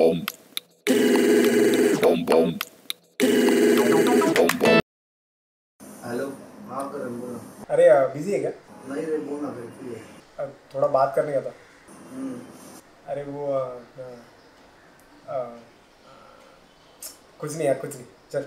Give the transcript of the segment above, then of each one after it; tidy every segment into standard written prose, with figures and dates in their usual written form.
Hello. हाँ करण बोलो। अरे बिजी है क्या? नहीं रे बोलना फिर फ्री है। थोड़ा बात करने का था। अरे वो आ, कुछ नहीं यार, कुछ नहीं, चल।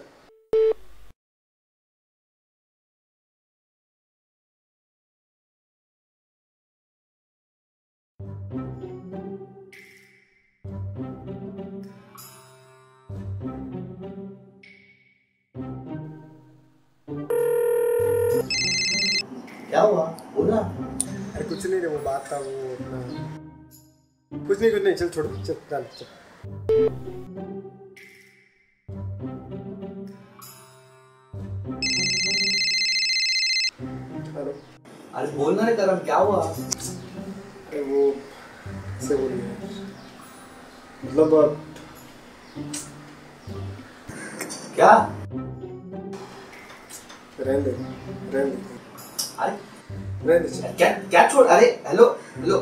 क्या हुआ बोला। अरे कुछ नहीं रे, वो बात था वो अपना। कुछ नहीं, चल छोड़, चल चल चल। हेलो। अरे बोलना रे करण, क्या हुआ। अरे वो कैसे बोलिए, मतलब क्या। रहने दे। अरे रहने दे। क्या क्या छोड़। अरे हेलो हेलो।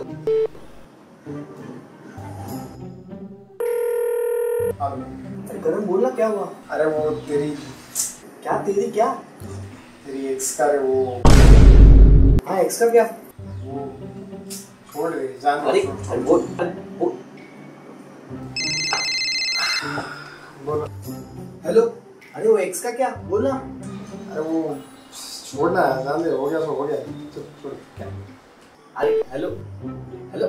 अरे करण बोलना क्या हुआ। अरे वो तेरी तेरी एक्स का रे वो। हाँ एक्स का क्या। वो छोड़ दे, जान दे। अरे बोल बोलो। हेलो। अरे वो एक्स का क्या बोलना। अरे वो छोड़ना है, जान दे, हो गया तो हो गया, चल छोड़। क्या। अरे hello hello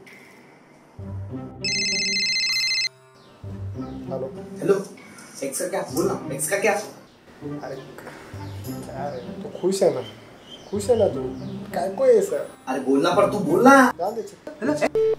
hello. Hello. Ex का क्या बोलना, एक्स का क्या। अरे क्या रे, तो खुश है ना तू, काय को ऐसा। अरे बोलना पर तू बोलना। जान दे, चल। हेलो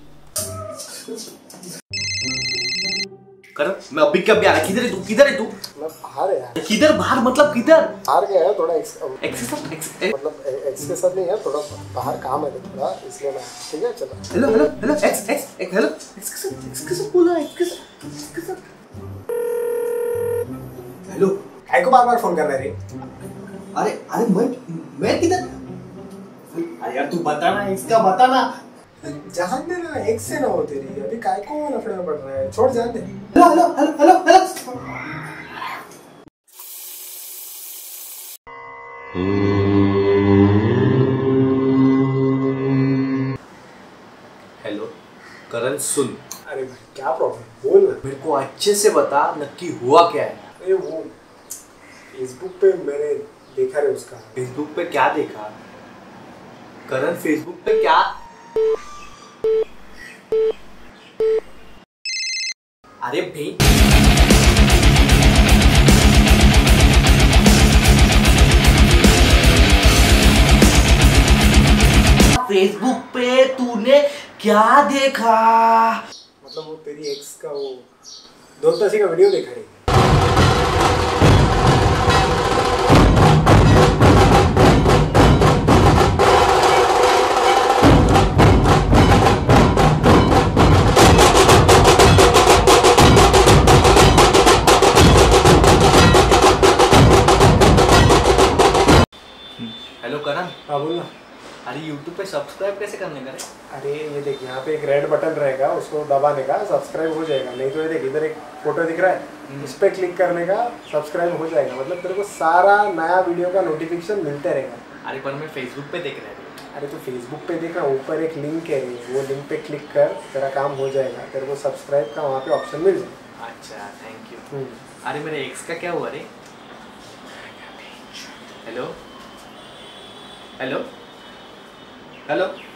करण, मैं अभी कब आ रहा। किधर है तू मैं बाहर है यार। किधर बाहर मतलब किधर। बाहर गया है थोड़ा एक्स मतलब एक्स के साथ नहीं है, थोड़ा बाहर काम है थोड़ा, इसलिए मैं। ठीक है चलो। हेलो एक्स के साथ बोला। एक्स के साथ हेलो। काय को बार फोन कर रहा है रे। अरे अरे मैं किधर। अरे यार तू बताना, इसका बताना। जान दे ना, एक्स से ना हो तेरी, अभी काय को लफड़े में पड़ रहा है, छोड़, जान दे। हेलो हेलो करण सुन। अरे भाई क्या प्रॉब्लम, बोल ना। मेरे को अच्छे से बता नक्की हुआ क्या है। अरे वो फेसबुक पे मैंने देखा रे उसका। फेसबुक पे क्या देखा करण, फेसबुक पे क्या। अरे भाई फेसबुक पे तूने क्या देखा। मतलब वो तेरी एक्स का वो दोस्तासी का वीडियो देखा रे। हेलो करण। हाँ बोल ना। अरे YouTube पे सब्सक्राइब कैसे करने का रे। अरे ये देख, यहाँ पे एक रेड बटन रहेगा, उसको दबाने का सब्सक्राइब हो जाएगा। नहीं तो ये देख, इधर एक फोटो दिख रहा है, इस पर क्लिक करने का सब्सक्राइब हो जाएगा। मतलब तेरे को सारा नया वीडियो का नोटिफिकेशन मिलते रहेगा। अरे पर मैं फेसबुक पे देख रहा हूँ। अरे तो फेसबुक पे देखना, ऊपर एक लिंक है, वो लिंक पे क्लिक कर, तेरा काम हो जाएगा, तेरे को सब्सक्राइब का वहाँ पे ऑप्शन मिल जाएगा। अच्छा थैंक यू। अरे मेरे एक्स का क्या हुआ रे। Hello hello hello